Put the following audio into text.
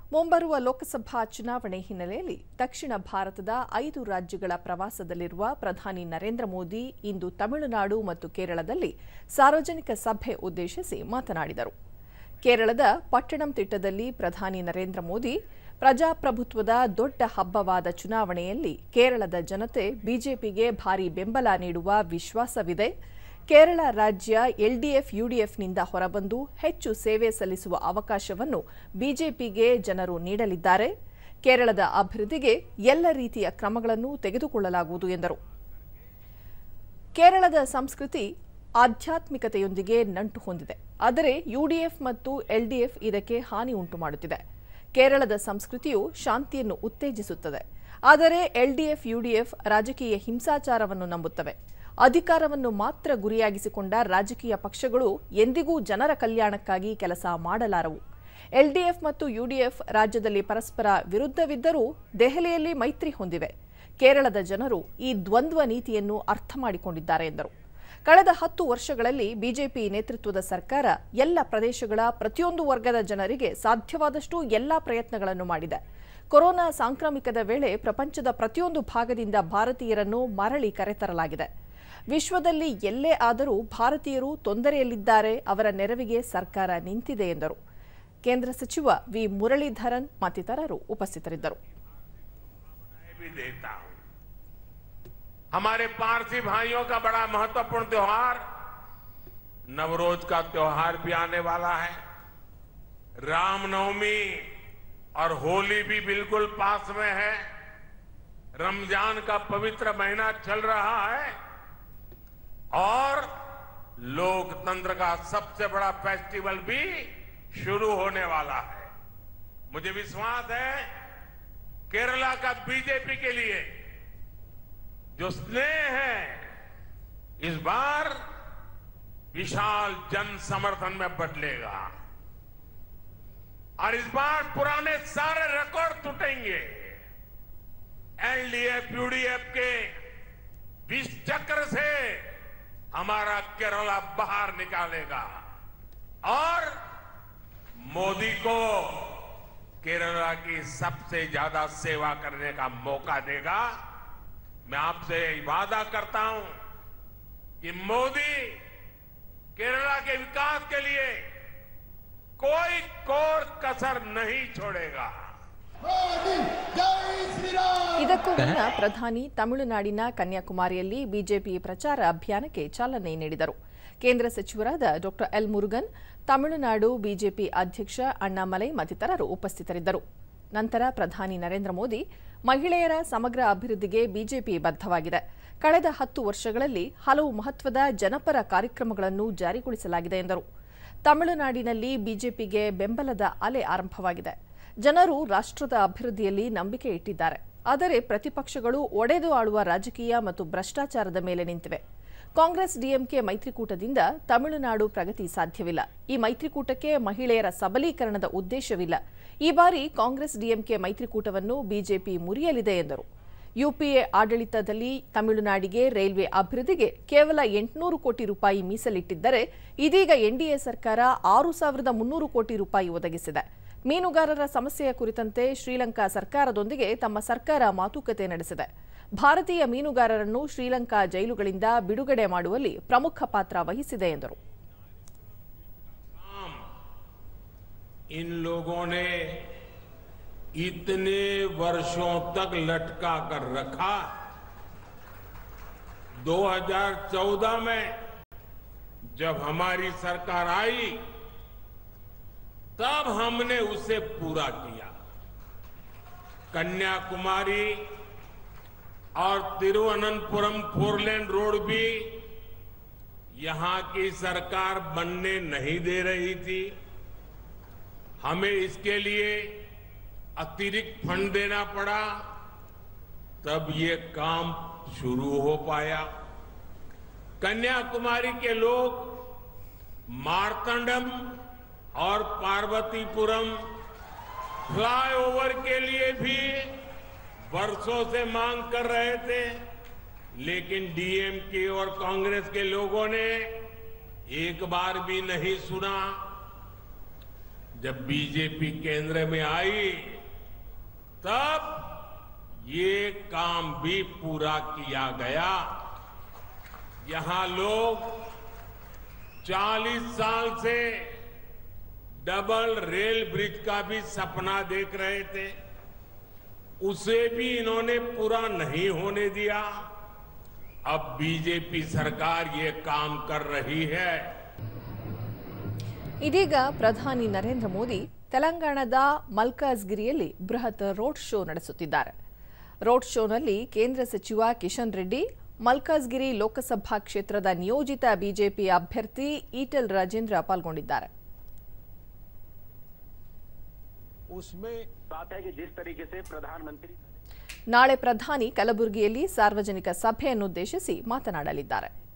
ಮುಂಬರುವ ಲೋಕಸಭಾ ಚುನಾವಣೆ ಹಿನ್ನೆಲೆಯಲ್ಲಿ ದಕ್ಷಿಣ ಭಾರತದ 5 ರಾಜ್ಯಗಳ ಪ್ರವಾಸದಲ್ಲಿರುವ ಪ್ರಧಾನಿ ನರೇಂದ್ರ ಮೋದಿ ಇಂದು ತಮಿಳುನಾಡು ಮತ್ತು ಕೇರಳದಲ್ಲಿ ಸಾರ್ವಜನಿಕ ಸಭೆ ಉದ್ದೇಶಿಸಿ ಮಾತನಾಡಿದರು. ಕೇರಳದ ಪಟ್ಟಣಂತಿಟ್ಟದಲ್ಲಿ ಪ್ರಧಾನಿ ನರೇಂದ್ರ ಮೋದಿ ಪ್ರಜಾಪ್ರಭುತ್ವದ ದೊಡ್ಡ ಹಬ್ಬವಾದ ಚುನಾವಣೆಯಲ್ಲಿ ಕೇರಳದ ಜನತೆ ಬಿಜೆಪಿಗೆ ಭಾರೀ ಬೆಂಬಲ ನೀಡುವ ವಿಶ್ವಾಸವಿದೆ. ಕೇರಳ ರಾಜ್ಯ ಎಲ್ಡಿಎಫ್-ಯುಡಿಎಫ್ನಿಂದ ಹೊರಬಂದು ಹೆಚ್ಚು ಸೇವೆ ಸಲ್ಲಿಸುವ ಅವಕಾಶವನ್ನು ಬಿಜೆಪಿಗೆ ಜನರು ನೀಡಲಿದ್ದಾರೆ. ಕೇರಳದ ಅಭಿವೃದ್ಧಿಗೆ ಎಲ್ಲ ರೀತಿಯ ಕ್ರಮಗಳನ್ನು ತೆಗೆದುಕೊಳ್ಳಲಾಗುವುದು ಎಂದರು. ಕೇರಳದ ಸಂಸ್ಕೃತಿ ಆಧ್ಯಾತ್ಮಿಕತೆಯೊಂದಿಗೆ ನಂಟು ಹೊಂದಿದೆ. ಆದರೆ ಯುಡಿಎಫ್ ಮತ್ತು ಎಲ್ಡಿಎಫ್ ಇದಕ್ಕೆ ಹಾನಿ ಉಂಟುಮಾಡುತ್ತಿದೆ. ಕೇರಳದ ಸಂಸ್ಕೃತಿಯು ಶಾಂತಿಯನ್ನು ಉತ್ತೇಜಿಸುತ್ತದೆ. ಆದರೆ ಎಲ್ಡಿಎಫ್-ಯುಡಿಎಫ್ ರಾಜಕೀಯ ಹಿಂಸಾಚಾರವನ್ನು ನಂಬುತ್ತವೆ. ಅಧಿಕಾರವನ್ನು ಮಾತ್ರ ಗುರಿಯಾಗಿಸಿಕೊಂಡ ರಾಜಕೀಯ ಪಕ್ಷಗಳು ಎಂದಿಗೂ ಜನರ ಕಲ್ಯಾಣಕ್ಕಾಗಿ ಕೆಲಸ ಮಾಡಲಾರವು. ಎಲ್ಡಿಎಫ್ ಮತ್ತು ಯುಡಿಎಫ್ ರಾಜ್ಯದಲ್ಲಿ ಪರಸ್ಪರ ವಿರುದ್ಧವಿದ್ದರೂ ದೆಹಲಿಯಲ್ಲಿ ಮೈತ್ರಿ ಹೊಂದಿವೆ. ಕೇರಳದ ಜನರು ಈ ದ್ವಂದ್ವ ನೀತಿಯನ್ನು ಅರ್ಥ ಮಾಡಿಕೊಂಡಿದ್ದಾರೆ ಎಂದರು. ಕಳೆದ 10 ವರ್ಷಗಳಲ್ಲಿ ಬಿಜೆಪಿ ನೇತೃತ್ವದ ಸರ್ಕಾರ ಎಲ್ಲ ಪ್ರದೇಶಗಳ ಪ್ರತಿಯೊಂದು ವರ್ಗದ ಜನರಿಗೆ ಸಾಧ್ಯವಾದಷ್ಟು ಎಲ್ಲಾ ಪ್ರಯತ್ನಗಳನ್ನು ಮಾಡಿದೆ. ಕೊರೋನಾ ಸಾಂಕ್ರಾಮಿಕದ ವೇಳೆ ಪ್ರಪಂಚದ ಪ್ರತಿಯೊಂದು ಭಾಗದಿಂದ ಭಾರತೀಯರನ್ನು ಮರಳಿ ಕರೆತರಲಾಗಿದೆ. ವಿಶ್ವದಲ್ಲಿ ಎಲ್ಲೇ ಆದರೂ ಭಾರತೀಯರು ತೊಂದರೆಯಲ್ಲಿದ್ದಾರೆ, ಅವರ ನೆರವಿಗೆ ಸರ್ಕಾರ ನಿಂತಿದೆ ಎಂದರು. ಕೇಂದ್ರ ಸಚಿವ ವಿ ಮುರಳೀಧರನ್ ಮತ್ತಿತರರು ಉಪಸ್ಥಿತರಿದ್ದರು. हमारे पारसी भाइयों का बड़ा महत्वपूर्ण त्योहार नवरोज का त्योहार भी आने वाला है। रामनवमी और होली भी बिल्कुल पास में है। रमजान का पवित्र महीना चल रहा है और लोकतंत्र का सबसे बड़ा फेस्टिवल भी शुरू होने वाला है। मुझे विश्वास है केरला का बीजेपी के लिए जो स्नेह है इस बार विशाल जन समर्थन में बदलेगा और इस बार पुराने सारे रिकॉर्ड टूटेंगे। एलडीएफ यूडीएफ के विष चक्र से हमारा केरला बाहर निकालेगा और मोदी को केरला की सबसे ज्यादा सेवा करने का मौका देगा। मैं आपसे वादा करता हूं कि मोदी केरला के विकास के लिए कोई कोर कसर नहीं छोड़ेगा। ಇದಕ್ಕೂ ಮುನ್ನ ಪ್ರಧಾನಿ ತಮಿಳುನಾಡಿನ ಕನ್ಯಾಕುಮಾರಿಯಲ್ಲಿ ಬಿಜೆಪಿ ಪ್ರಚಾರ ಅಭಿಯಾನಕ್ಕೆ ಚಾಲನೆ ನೀಡಿದರು. ಕೇಂದ್ರ ಸಚಿವರಾದ ಡಾ ಎಲ್ ಮುರುಗನ್, ತಮಿಳುನಾಡು ಬಿಜೆಪಿ ಅಧ್ಯಕ್ಷ ಅಣ್ಣಾಮಲೈ ಮತ್ತಿತರರು ಉಪಸ್ಥಿತರಿದ್ದರು. ನಂತರ ಪ್ರಧಾನಿ ನರೇಂದ್ರ ಮೋದಿ ಮಹಿಳೆಯರ ಸಮಗ್ರ ಅಭಿವೃದ್ಧಿಗೆ ಬಿಜೆಪಿ ಬದ್ಧವಾಗಿದೆ. ಕಳೆದ 10 ವರ್ಷಗಳಲ್ಲಿ ಹಲವು ಮಹತ್ವದ ಜನಪರ ಕಾರ್ಯಕ್ರಮಗಳನ್ನು ಜಾರಿಗೊಳಿಸಲಾಗಿದೆ ಎಂದರು. ತಮಿಳುನಾಡಿನಲ್ಲಿ ಬಿಜೆಪಿಗೆ ಬೆಂಬಲದ ಅಲೆ ಆರಂಭವಾಗಿದೆ. ಜನರು ರಾಷ್ಟ್ರದ ಅಭಿವೃದ್ಧಿಯಲ್ಲಿ ನಂಬಿಕೆ ಇಟ್ಟಿದ್ದಾರೆ. ಆದರೆ ಪ್ರತಿಪಕ್ಷಗಳು ಒಡೆದು ಆಳುವ ರಾಜಕೀಯ ಮತ್ತು ಭ್ರಷ್ಟಾಚಾರದ ಮೇಲೆ ನಿಂತಿವೆ. ಕಾಂಗ್ರೆಸ್ ಡಿಎಂಕೆ ಮೈತ್ರಿಕೂಟದಿಂದ ತಮಿಳುನಾಡು ಪ್ರಗತಿ ಸಾಧ್ಯವಿಲ್ಲ. ಈ ಮೈತ್ರಿಕೂಟಕ್ಕೆ ಮಹಿಳೆಯರ ಸಬಲೀಕರಣದ ಉದ್ದೇಶವಿಲ್ಲ. ಈ ಬಾರಿ ಕಾಂಗ್ರೆಸ್ ಡಿಎಂಕೆ ಮೈತ್ರಿಕೂಟವನ್ನು ಬಿಜೆಪಿ ಮುರಿಯಲಿದೆ ಎಂದರು. ಯುಪಿಎ ಆಡಳಿತದಲ್ಲಿ ತಮಿಳುನಾಡಿಗೆ ರೈಲ್ವೆ ಅಭಿವೃದ್ಧಿಗೆ ಕೇವಲ 800 ಕೋಟಿ ರೂಪಾಯಿ ಮೀಸಲಿಟ್ಟಿದ್ದರೆ ಇದೀಗ ಎನ್ಡಿಎ ಸರ್ಕಾರ 6,300 ಕೋಟಿ ರೂಪಾಯಿ ಒದಗಿಸಿದೆ. ಮೀನುಗಾರರ ಸಮಸ್ಯೆಯ ಕುರಿತಂತೆ ಶ್ರೀಲಂಕಾ ಸರ್ಕಾರದೊಂದಿಗೆ ತಮ್ಮ ಸರ್ಕಾರ ಮಾತುಕತೆ ನಡೆಸಿದೆ. ಭಾರತೀಯ ಮೀನುಗಾರರನ್ನು ಶ್ರೀಲಂಕಾ ಜೈಲುಗಳಿಂದ ಬಿಡುಗಡೆ ಮಾಡುವಲ್ಲಿ ಪ್ರಮುಖ ಪಾತ್ರ ವಹಿಸಿದೆ ಎಂದರು. इन लोगों ने इतने वर्षों तक लटका कर रखा। 2014 में जब हमारी सरकार आई तब हमने उसे पूरा किया। कन्याकुमारी और तिरुवनंतपुरम 4 लेन रोड भी यहां की सरकार बनने नहीं दे रही थी। हमें इसके लिए अतिरिक्त फंड देना पड़ा, तब ये काम शुरू हो पाया। कन्याकुमारी के लोग मार्तंडम और पार्वतीपुरम फ्लाईओवर के लिए भी वर्षों से मांग कर रहे थे, लेकिन डीएमके और कांग्रेस के लोगों ने एक बार भी नहीं सुना। जब बीजेपी केंद्र में आई तब ये काम भी पूरा किया गया। यहां लोग 40 साल से डबल रेल ब्रिज का भी सपना देख रहे थे, उसे भी इन्होंने पूरा नहीं होने दिया। अब बीजेपी सरकार ये काम कर रही है। ಇದೀಗ ಪ್ರಧಾನಿ ನರೇಂದ್ರ ಮೋದಿ ತೆಲಂಗಾಣದ ಮಲ್ಕಾಜ್ಗಿರಿಯಲ್ಲಿ ಬೃಹತ್ ರೋಡ್ ಶೋ ನಡೆಸುತ್ತಿದ್ದಾರೆ. ರೋಡ್ ಶೋನಲ್ಲಿ ಕೇಂದ್ರ ಸಚಿವ ಕಿಶನ್ ರೆಡ್ಡಿ, ಮಲ್ಕಾಜ್ಗಿರಿ ಲೋಕಸಭಾ ಕ್ಷೇತ್ರದ ನಿಯೋಜಿತ ಬಿಜೆಪಿ ಅಭ್ಯರ್ಥಿ ಈಟಲ್ ರಾಜೇಂದ್ರ ಪಾಲ್ಗೊಂಡಿದ್ದಾರೆ. ನಾಳೆ ಪ್ರಧಾನಿ ಕಲಬುರಗಿಯಲ್ಲಿ ಸಾರ್ವಜನಿಕ ಸಭೆಯನ್ನುದ್ದೇಶಿಸಿ ಮಾತನಾಡಲಿದ್ದಾರೆ.